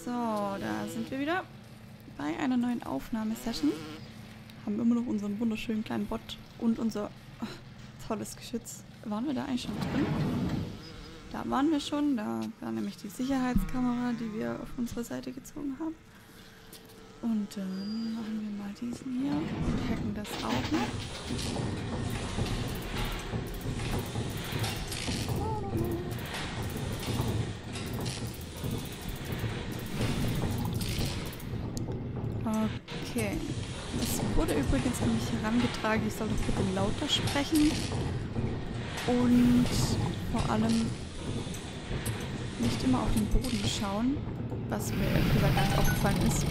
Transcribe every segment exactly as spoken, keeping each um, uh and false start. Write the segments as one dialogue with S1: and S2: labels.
S1: So, da sind wir wieder bei einer neuen Aufnahmesession. Haben immer noch unseren wunderschönen kleinen Bot und unser oh, tolles Geschütz. Waren wir da eigentlich schon drin? Da waren wir schon. Da war nämlich die Sicherheitskamera, die wir auf unsere Seite gezogen haben. Und dann machen wir mal diesen hier und hacken das auch noch. Okay. Es wurde übrigens an mich herangetragen, ich soll doch bitte lauter sprechen. Und vor allem nicht immer auf den Boden schauen, was mir ehrlich gesagt gar nicht aufgefallen ist.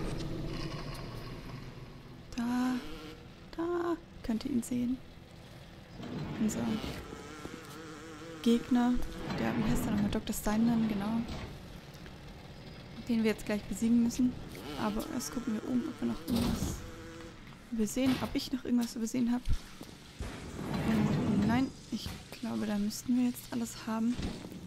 S1: Da, da könnt ihr ihn sehen. Unser Gegner, der, wie heißt der nochmal, Doktor Steinman, genau. Den wir jetzt gleich besiegen müssen. Aber erst gucken wir um, ob wir noch irgendwas übersehen, ob ich noch irgendwas übersehen habe. Nein, ich glaube, da müssten wir jetzt alles haben.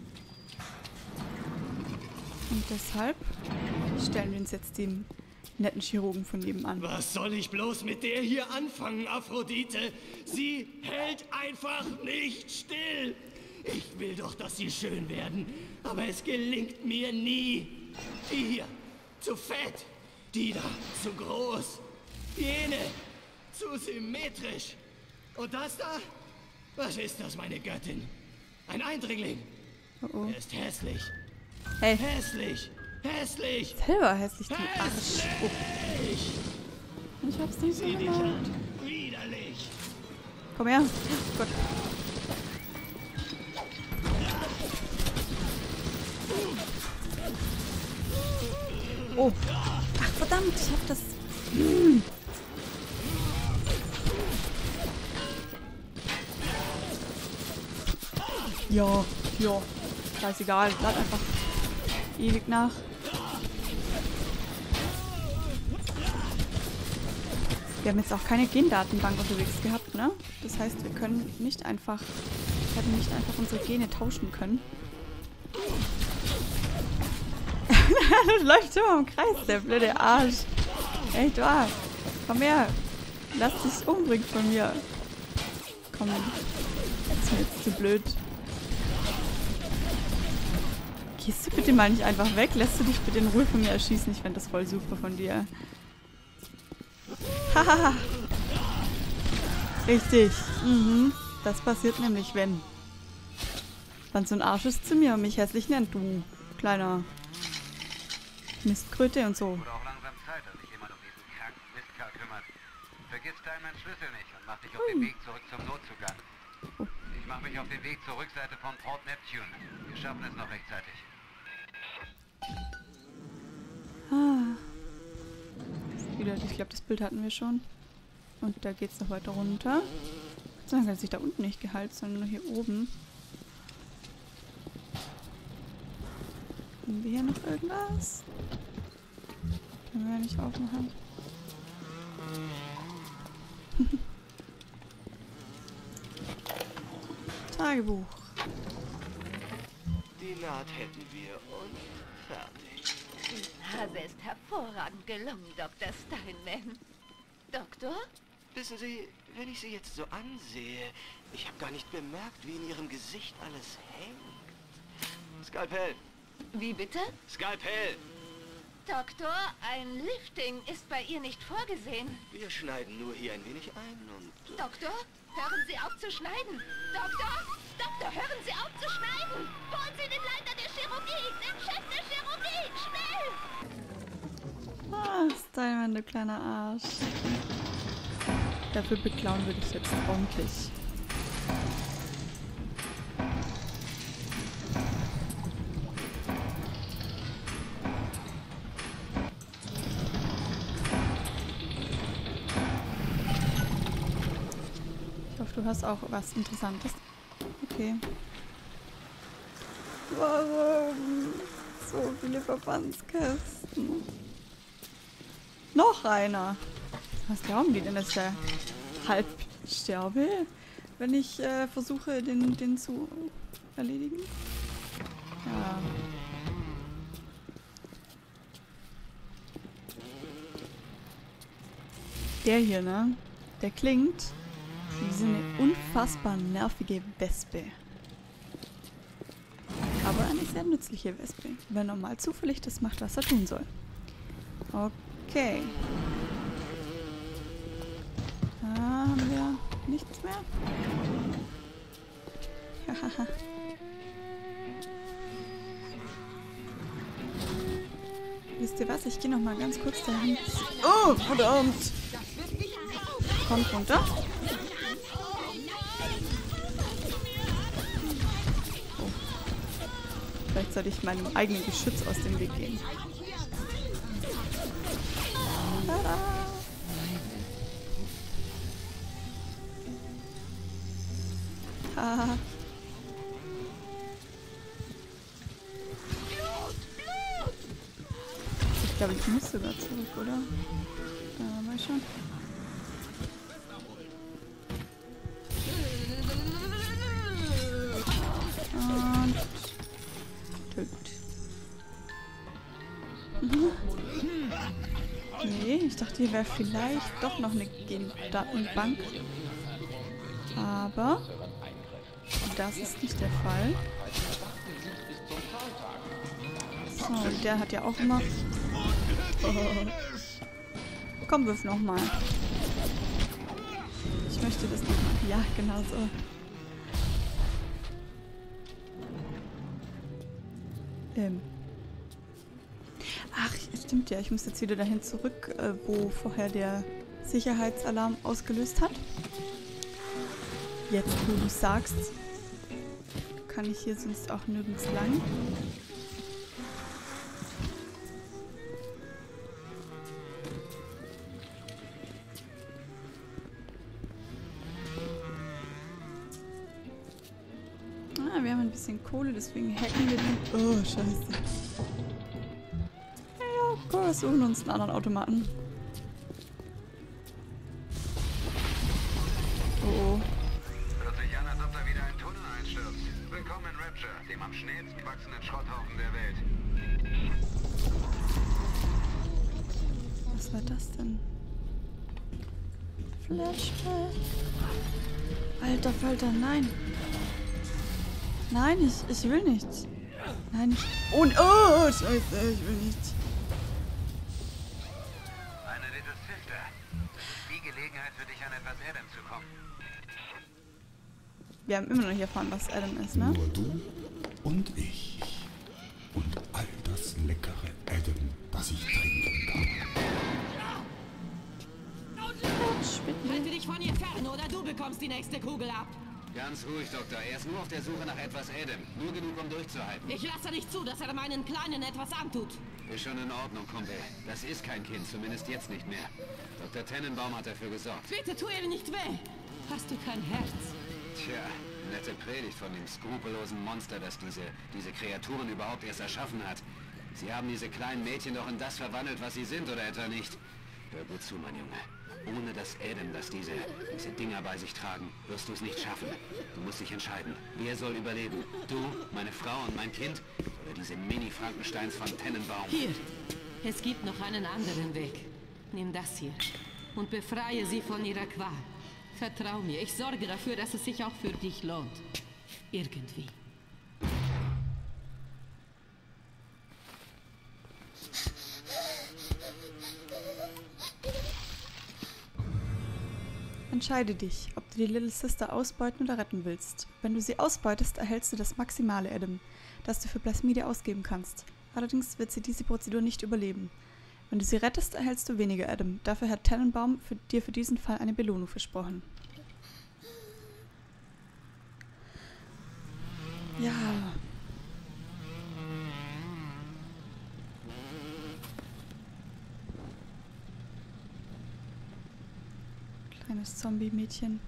S1: Und deshalb stellen wir uns jetzt dem netten Chirurgen von nebenan.
S2: Was soll ich bloß mit der hier anfangen, Aphrodite? Sie hält einfach nicht still. Ich will doch, dass sie schön werden, aber es gelingt mir nie. Die hier, zu fett. Die da, zu groß. Jene, zu symmetrisch. Und das da? Was ist das, meine Göttin? Ein Eindringling.
S1: Oh oh.
S2: Er ist hässlich.
S1: Hey.
S2: Hässlich. Hässlich.
S1: Selber hässlich, du Arsch.
S2: Hässlich.
S1: Oh. Ich hab's nicht so
S2: Sieh dich
S1: gemacht.
S2: an. Widerlich.
S1: Komm her. Oh Gott. Oh. Ach, verdammt, ich hab das... Hm. Ja, ja. Scheißegal, lad einfach ewig nach. Wir haben jetzt auch keine Gendatenbank unterwegs gehabt, ne? Das heißt, wir können nicht einfach... Wir hätten nicht einfach unsere Gene tauschen können. Das läuft immer im Kreis, der blöde Arsch. Echt wahr. Komm her. Lass dich umbringen von mir. Komm. Das ist mir jetzt zu blöd. Gehst du bitte mal nicht einfach weg? Lässt du dich bitte in Ruhe von mir erschießen? Ich fände das voll super von dir. Hahaha. Richtig. Mhm. Das passiert nämlich, wenn dann so ein Arsch ist zu mir und mich hässlich nennt, du kleiner Mistkröte und so.
S3: Wurde auch langsam Zeit, dass sich jemand um diesen kranken Mistkerl kümmert. Vergiss deinen Schlüssel nicht und mach dich auf den Weg zurück zum Notzugang.
S1: Oh.
S3: Ich mache mich auf den Weg zur Rückseite von Port Neptune. Wir schaffen es noch rechtzeitig.
S1: Ah. Wieder, ich glaube, das Bild hatten wir schon. Und da geht es noch weiter runter. Dann hat sich da unten nicht geheilt, sondern nur hier oben. Haben wir hier noch irgendwas? Können wir ja nicht aufmachen. Tagebuch.
S4: Die Naht hätten wir und fertig.
S5: Die Nase ist hervorragend gelungen, Doktor Steinman. Doktor?
S4: Wissen Sie, wenn ich Sie jetzt so ansehe, ich habe gar nicht bemerkt, wie in Ihrem Gesicht alles hängt. Skalpell!
S5: Wie bitte?
S4: Skalpell!
S5: Doktor, ein Lifting ist bei ihr nicht vorgesehen.
S4: Wir schneiden nur hier ein wenig ein und... Äh,
S5: Doktor, hören Sie auf zu schneiden. Doktor, Doktor, hören Sie auf zu schneiden. Holen Sie den Leiter der Chirurgie, den Chef der Chirurgie, schnell!
S1: Ah, Steinman, du kleiner Arsch. Dafür beklauen wir dich jetzt ordentlich. Ich hoffe, du hast auch was Interessantes. Okay. Warum so viele Verbandskasten? Noch einer. Was glauben die denn, dass ich da halb sterbe, wenn ich äh, versuche, den, den zu erledigen? Ja. der hier, ne? Der klingt wie so eine unfassbar nervige Wespe. Aber eine sehr nützliche Wespe, wenn normal zufällig das macht, was er tun soll. Okay. Da haben wir nichts mehr. Hahaha. Wisst ihr was? Ich gehe noch mal ganz kurz dahin. Oh, verdammt! Kommt runter. Oh. Vielleicht sollte ich meinem eigenen Geschütz aus dem Weg gehen. Tada! Haha. Ich glaube, ich muss sogar zurück, oder? Ja, mal schon. Und tötet. Mhm. Nee, ich dachte, hier wäre vielleicht doch noch eine Gendatenbank. Aber das ist nicht der Fall. So, und der hat ja auch immer... Oh. Komm, wirf nochmal. Ich möchte das nochmal. Ja, genau so. Ähm. Ach, stimmt ja. Ich muss jetzt wieder dahin zurück, äh, wo vorher der Sicherheitsalarm ausgelöst hat. Jetzt, wo du sagst, kann ich hier sonst auch nirgends lang. Ah, wir haben ein bisschen Kohle, deswegen hacken wir den. Oh, scheiße. Ja, komm, wir suchen uns einen anderen Automaten. Oh, oh.
S3: Hört sich an, als ob da wieder ein Tunnel einstürzt. Willkommen in Rapture, dem am schnellsten wachsenden Schrotthaufen der Welt.
S1: Was war das denn? Flashback. Alter Falter, nein. Nein, ich, ich will nicht. Nein, ich... Oh, oh, scheiße, ich will nicht.
S3: Eine Little Sister. Die Gelegenheit für dich, an etwas Adam zu kommen.
S1: Wir haben immer noch nicht erfahren, was Adam ist, ne?
S6: Nur du und ich. Und all das leckere Adam, das ich trinken kann.
S7: Halte dich von ihr fern, oder du bekommst die nächste Kugel ab.
S3: Ganz ruhig, Doktor. Er ist nur auf der Suche nach etwas Adam. Nur genug, um durchzuhalten.
S7: Ich lasse nicht zu, dass er meinen Kleinen etwas antut.
S3: Ist schon in Ordnung, Kumpel. Das ist kein Kind, zumindest jetzt nicht mehr. Doktor Tennenbaum hat dafür gesorgt.
S7: Bitte tu ihr nicht weh. Hast du kein Herz?
S3: Tja, nette Predigt von dem skrupellosen Monster, das diese, diese Kreaturen überhaupt erst erschaffen hat. Sie haben diese kleinen Mädchen doch in das verwandelt, was sie sind, oder etwa nicht? Hör gut zu, mein Junge. Ohne das Adam, das diese, diese Dinger bei sich tragen, wirst du es nicht schaffen. Du musst dich entscheiden. Wer soll überleben? Du, meine Frau und mein Kind? Oder diese Mini-Frankensteins von Tennenbaum?
S7: Hier. Es gibt noch einen anderen Weg. Nimm das hier. Und befreie sie von ihrer Qual. Vertrau mir. Ich sorge dafür, dass es sich auch für dich lohnt. Irgendwie.
S1: Entscheide dich, ob du die Little Sister ausbeuten oder retten willst. Wenn du sie ausbeutest, erhältst du das maximale Adam, das du für Plasmide ausgeben kannst. Allerdings wird sie diese Prozedur nicht überleben. Wenn du sie rettest, erhältst du weniger Adam. Dafür hat Tennenbaum für dir für diesen Fall eine Belohnung versprochen. Ja. Kleines Zombie-Mädchen.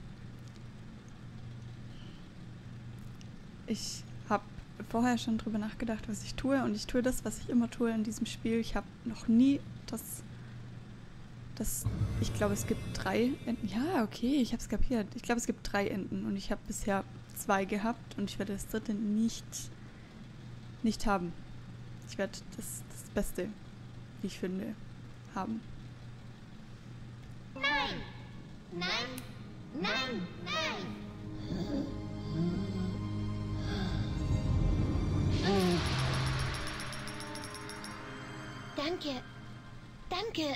S1: Ich habe vorher schon drüber nachgedacht, was ich tue. Und ich tue das, was ich immer tue in diesem Spiel. Ich habe noch nie das... das ich glaube, es gibt drei Enden. Ja, okay, ich habe es kapiert. Ich glaube, es gibt drei Enden. Und ich habe bisher zwei gehabt. Und ich werde das dritte nicht, nicht haben. Ich werde das, das Beste, wie ich finde, haben.
S5: Nein! Nein! Nein! Nein! Danke. Danke.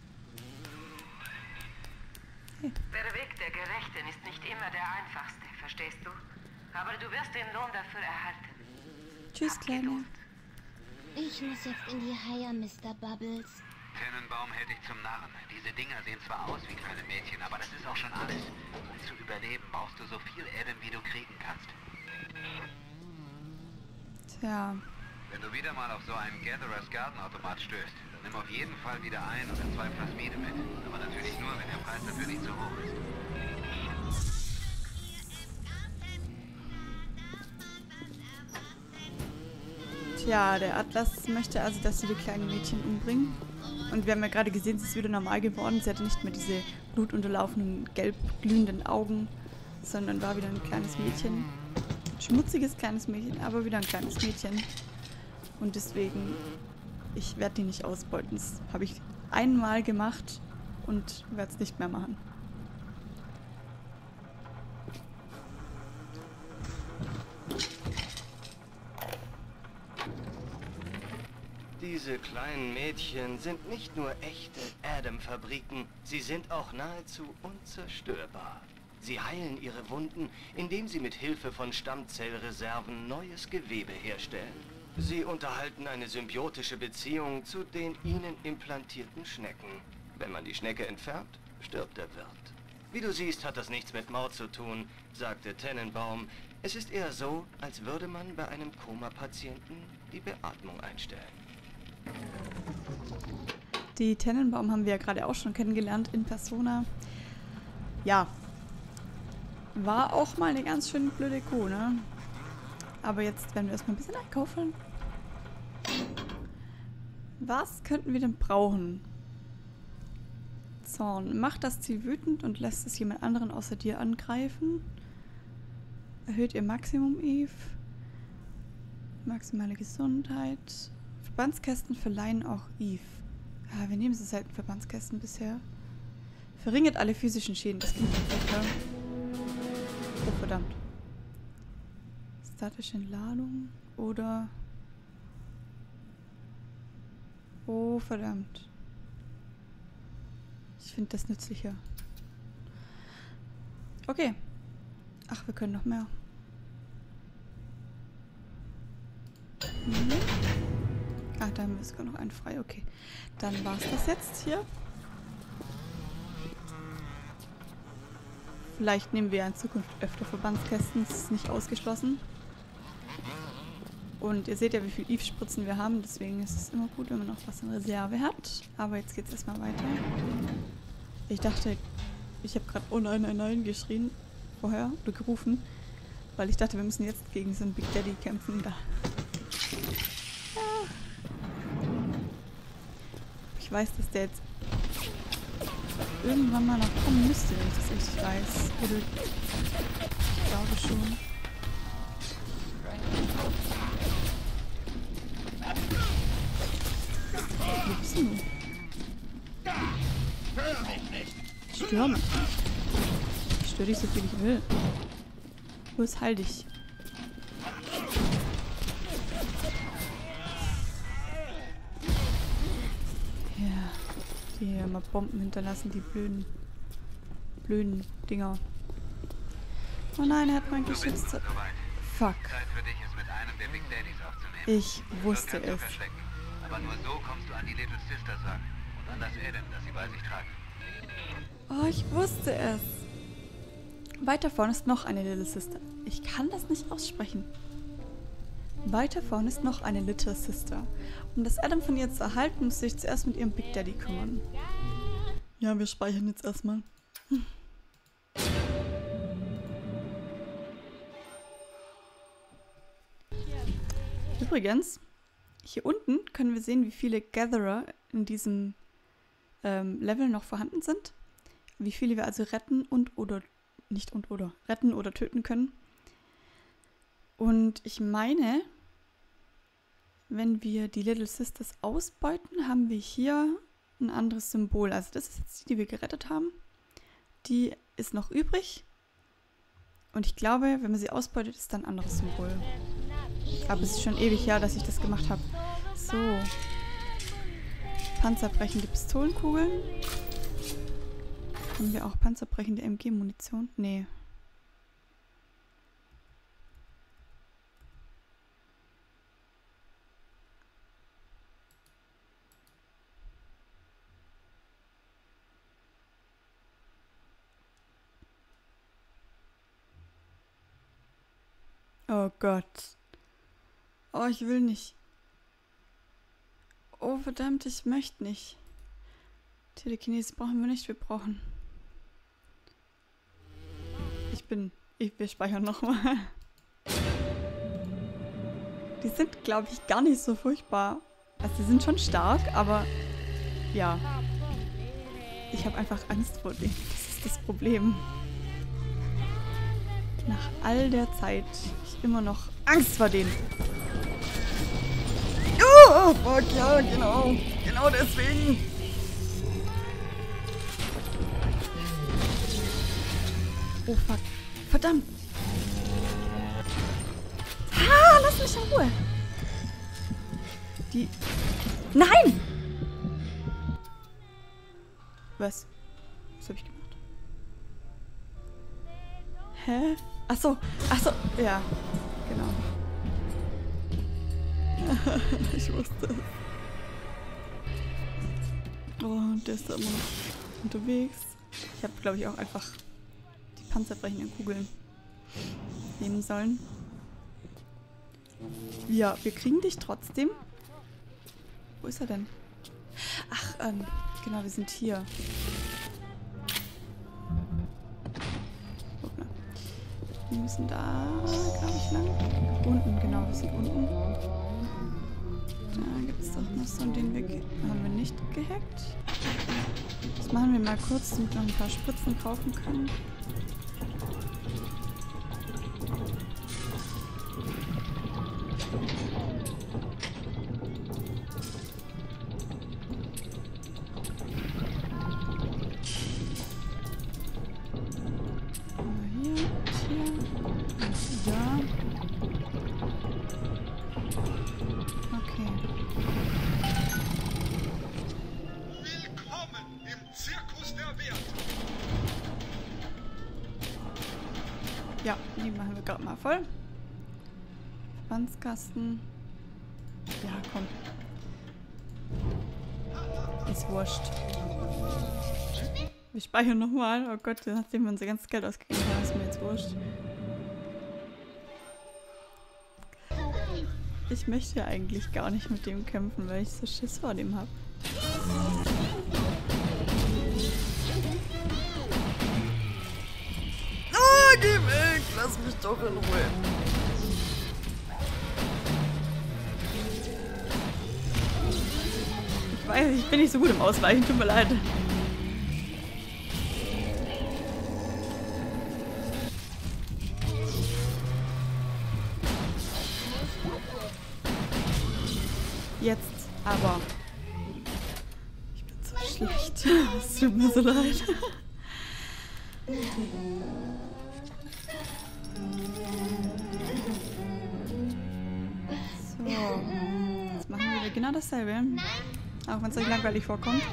S7: Der Weg der Gerechten ist nicht immer der einfachste, verstehst du? Aber du wirst den Lohn dafür erhalten.
S1: Tschüss, Kleine.
S5: Ich muss jetzt in die Haie, Mister Bubbles.
S3: Tannenbaum hält dich zum Narren. Diese Dinger sehen zwar aus wie kleine Mädchen, aber das ist auch schon alles. Um zu überleben, brauchst du so viel Adam, wie du kriegen kannst.
S1: Tja.
S3: Wenn du wieder mal auf so einen Gatherer's Garden-Automat stößt, dann nimm auf jeden Fall wieder ein oder zwei Plasmide mit. Aber natürlich nur, wenn der Preis dafür nicht so hoch ist.
S1: Tja, der Atlas möchte also, dass sie die kleinen Mädchen umbringen. Und wir haben ja gerade gesehen, sie ist wieder normal geworden. Sie hatte nicht mehr diese blutunterlaufenden, gelb glühenden Augen, sondern war wieder ein kleines Mädchen. Ein schmutziges kleines Mädchen, aber wieder ein kleines Mädchen. Und deswegen, ich werde die nicht ausbeuten. Das habe ich einmal gemacht und werde es nicht mehr machen.
S4: Diese kleinen Mädchen sind nicht nur echte Adam-Fabriken, sie sind auch nahezu unzerstörbar. Sie heilen ihre Wunden, indem sie mit Hilfe von Stammzellreserven neues Gewebe herstellen. Sie unterhalten eine symbiotische Beziehung zu den ihnen implantierten Schnecken. Wenn man die Schnecke entfernt, stirbt der Wirt. Wie du siehst, hat das nichts mit Mord zu tun, sagte Tannenbaum. Es ist eher so, als würde man bei einem Koma-Patienten die Beatmung einstellen.
S1: Die Tannenbaum haben wir ja gerade auch schon kennengelernt in Persona. Ja. War auch mal eine ganz schön blöde Kuh, ne? Aber jetzt werden wir erstmal ein bisschen einkaufen. Was könnten wir denn brauchen? Zorn. Macht das Ziel wütend und lässt es jemand anderen außer dir angreifen. Erhöht ihr Maximum Eve. Maximale Gesundheit. Verbandskästen verleihen auch Eve. Ja, wir nehmen so selten Verbandskästen bisher. Verringert alle physischen Schäden. Das klingt perfekt, ja. Oh, verdammt. Statische Entladung oder... Oh, verdammt. Ich finde das nützlicher. Okay. Ach, wir können noch mehr. Mhm. Ach, da haben wir sogar noch einen frei. Okay. Dann war es das jetzt hier. Vielleicht nehmen wir ja in Zukunft öfter Verbandskästen. Das ist nicht ausgeschlossen. Und ihr seht ja, wie viel Eve-Spritzen wir haben. Deswegen ist es immer gut, wenn man noch was in Reserve hat. Aber jetzt geht es erstmal weiter. Ich dachte, ich habe gerade oh nein, nein, nein geschrien. Vorher. Oder gerufen. Weil ich dachte, wir müssen jetzt gegen so einen Big Daddy kämpfen. Da. Ja. Ich weiß, dass der jetzt irgendwann mal noch kommen müsste, wenn ich das richtig weiß. Oder ich glaube schon. Wo bist du? Stör mich nicht. Ich störe dich so viel ich will. Los, heil dich. Ja, die hier mal Bomben hinterlassen, die blöden, blöden Dinger. Oh nein, er hat mein Geschütz. Fuck.
S3: Zeit für dich, es mit einem der Big Daddies aufzunehmen.
S1: Ich wusste
S3: Dort kannst
S1: es.
S3: du verstecken. Aber nur so kommst du an die Little Sisters ran. Und an das Adam, das sie bei sich tragen.
S1: Oh, ich wusste es. Weiter vorne ist noch eine Little Sister. Ich kann das nicht aussprechen. Weiter vorne ist noch eine Little Sister. Um das Adam von ihr zu erhalten, muss sich zuerst mit ihrem Big Daddy kümmern. Ja, wir speichern jetzt erstmal. Hm. Übrigens, hier unten können wir sehen, wie viele Gatherer in diesem ähm, Level noch vorhanden sind. Wie viele wir also retten und oder nicht und oder retten oder töten können. Und ich meine, wenn wir die Little Sisters ausbeuten, haben wir hier ein anderes Symbol. Also das ist jetzt die, die wir gerettet haben. Die ist noch übrig. Und ich glaube, wenn man sie ausbeutet, ist dann ein anderes Symbol. Aber es ist schon ewig her, dass ich das gemacht habe. So. Panzerbrechende Pistolenkugeln. Haben wir auch panzerbrechende M G-Munition? Nee. Oh Gott. Oh, ich will nicht. Oh, verdammt, ich möchte nicht. Telekinese brauchen wir nicht, wir brauchen... Ich bin... Ich, wir speichern nochmal. Die sind, glaube ich, gar nicht so furchtbar. Also, die sind schon stark, aber... Ja. Ich habe einfach Angst vor denen. Das ist das Problem. Nach all der Zeit ich immer noch Angst vor denen. Oh, fuck, ja, genau. Genau deswegen. Oh, fuck. Verdammt. Ah, lass mich in Ruhe. Die... Nein! Was? Was habe ich gemacht? Hä? Achso, achso, ja, genau. Ich wusste es. Oh, und der ist da immer noch unterwegs. Ich habe, glaube ich, auch einfach die panzerbrechenden Kugeln nehmen sollen. Ja, wir kriegen dich trotzdem. Wo ist er denn? Ach, ähm, genau, wir sind hier. Wir müssen da, glaube ich, lang. Unten, genau, wir sind unten. Da gibt es doch noch so den Weg. Haben wir nicht gehackt. Das machen wir mal kurz, damit wir noch ein paar Spritzen kaufen können. Ja, die machen wir gerade mal voll. Verbandskasten. Ja, komm. Ist wurscht. Wir speichern nochmal. Oh Gott, nachdem wir unser ganzes Geld ausgegeben haben, ist mir jetzt wurscht. Ich möchte ja eigentlich gar nicht mit dem kämpfen, weil ich so Schiss vor dem habe. Ah, geh weg! Lass mich doch in Ruhe. Ich weiß, ich bin nicht so gut im Ausweichen, tut mir leid. Jetzt aber. Ich bin so schlecht. Es tut mir so leid. So. Jetzt machen wir genau dasselbe. Auch wenn es euch langweilig vorkommt.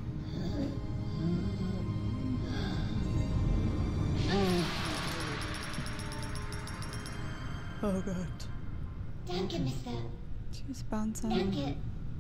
S1: Oh Gott.
S5: Danke, Mister.
S1: Tschüss, Bouncer.
S5: Danke.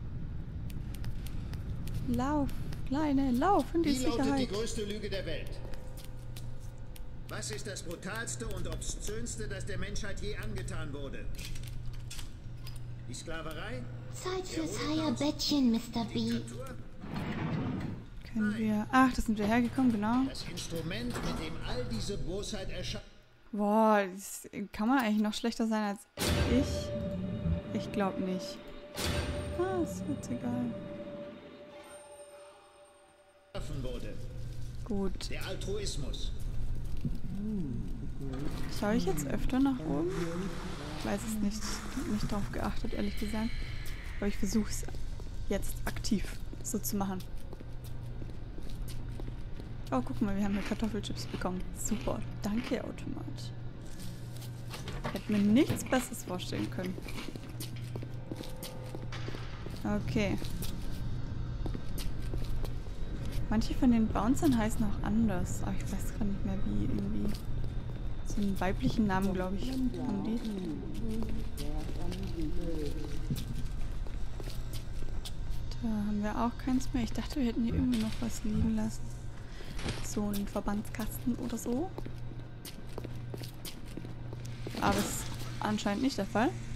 S1: Lauf, Kleine, lauf in die
S8: Wie lautet die
S1: Sicherheit.
S8: größte Lüge der Welt? Was ist das brutalste und obszönste, das der Menschheit je angetan wurde? Die Sklaverei?
S5: Zeit fürs Heierbettchen, Mister B.
S8: Diktatur?
S1: Können wir... Ach, da sind wir hergekommen, genau.
S8: Das Instrument, mit dem all diese Bosheit erschaffen
S1: Boah, das kann man eigentlich noch schlechter sein als ich? Ich glaube nicht. Ah, ist jetzt egal.
S8: wurde.
S1: Gut.
S8: Der Altruismus.
S1: Schaue ich jetzt öfter nach oben? Ich weiß es nicht. Ich habe nicht darauf geachtet, ehrlich gesagt. Aber ich versuche es jetzt aktiv so zu machen. Oh, guck mal, wir haben hier Kartoffelchips bekommen. Super. Danke, Automat. Ich hätte mir nichts Besseres vorstellen können. Okay. Manche von den Bouncern heißen auch anders, aber ich weiß gar nicht mehr wie, irgendwie. So einen weiblichen Namen, glaube ich, haben die. Da haben wir auch keins mehr. Ich dachte, wir hätten hier irgendwie noch was liegen lassen. So einen Verbandskasten oder so. Aber es ist anscheinend nicht der Fall.